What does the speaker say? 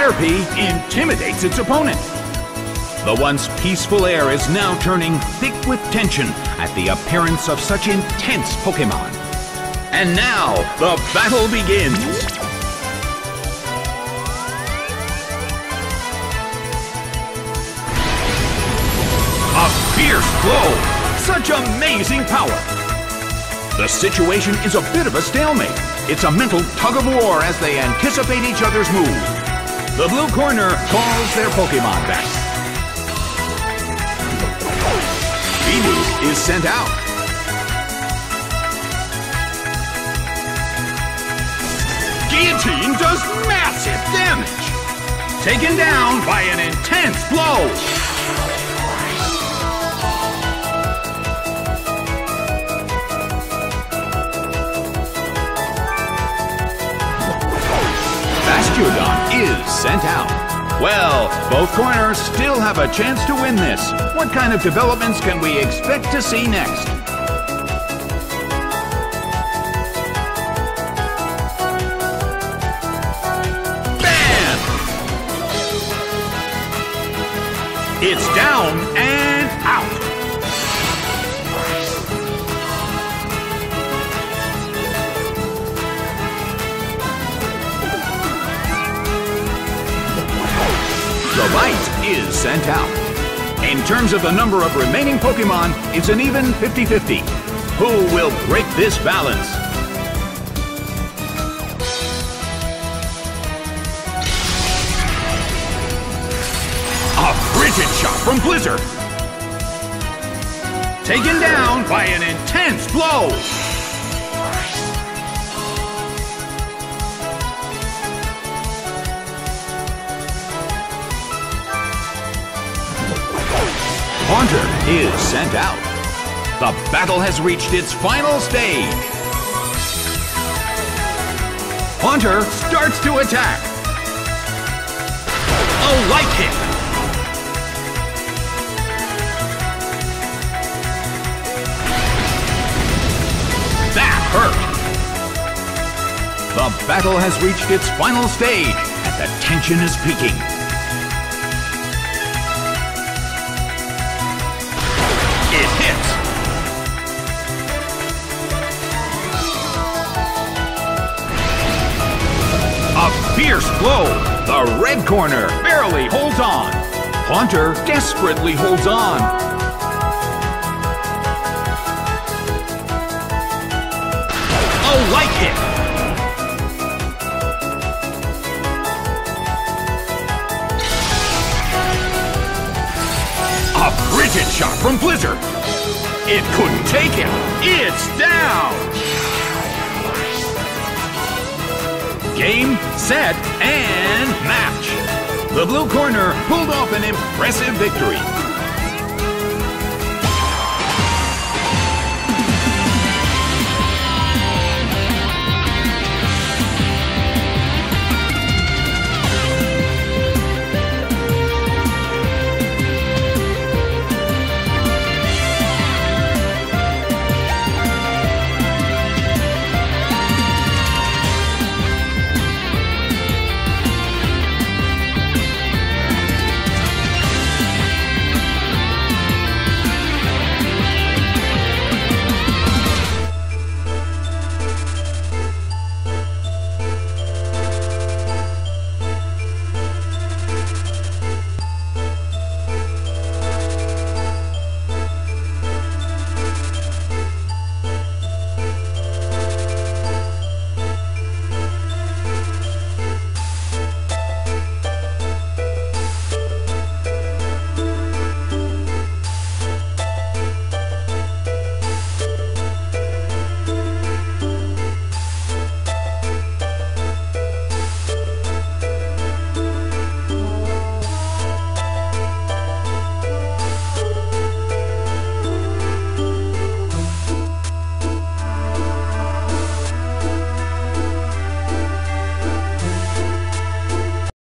Caterpie intimidates its opponent. The once peaceful air is now turning thick with tension at the appearance of such intense Pokémon. And now, the battle begins! A fierce blow! Such amazing power! The situation is a bit of a stalemate. It's a mental tug-of-war as they anticipate each other's move. The blue corner calls their Pokémon back. Venus is sent out. Guillotine does massive damage. Taken down by an intense blow. Bastiodon is sent out. Well, both corners still have a chance to win this. What kind of developments can we expect to see next? Bam! It's down and out. The light is sent out. In terms of the number of remaining Pokémon, it's an even 50-50. Who will break this balance? A frigid shot from Blizzard. Taken down by an intense blow. Haunter is sent out. The battle has reached its final stage. Haunter starts to attack. A light hit. That hurt. The battle has reached its final stage, and the tension is peaking. It hits. A fierce blow. The red corner barely holds on. Haunter desperately holds on. A light hit. A frigid shot from Blizzard. It couldn't take him. It's down. Game, set, and match. The blue corner pulled off an impressive victory.